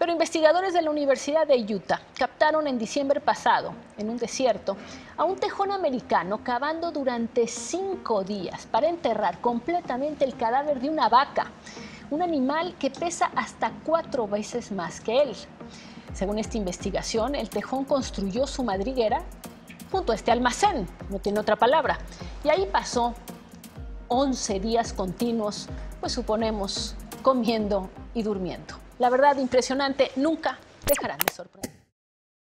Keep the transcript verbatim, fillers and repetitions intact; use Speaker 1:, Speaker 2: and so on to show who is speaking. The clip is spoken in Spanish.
Speaker 1: Pero investigadores de la Universidad de Utah captaron en diciembre pasado, en un desierto, a un tejón americano cavando durante cinco días para enterrar completamente el cadáver de una vaca, un animal que pesa hasta cuatro veces más que él. Según esta investigación, el tejón construyó su madriguera junto a este almacén, no tiene otra palabra, y ahí pasó once días continuos, pues suponemos, comiendo y durmiendo. La verdad, impresionante, nunca dejarán de sorprender.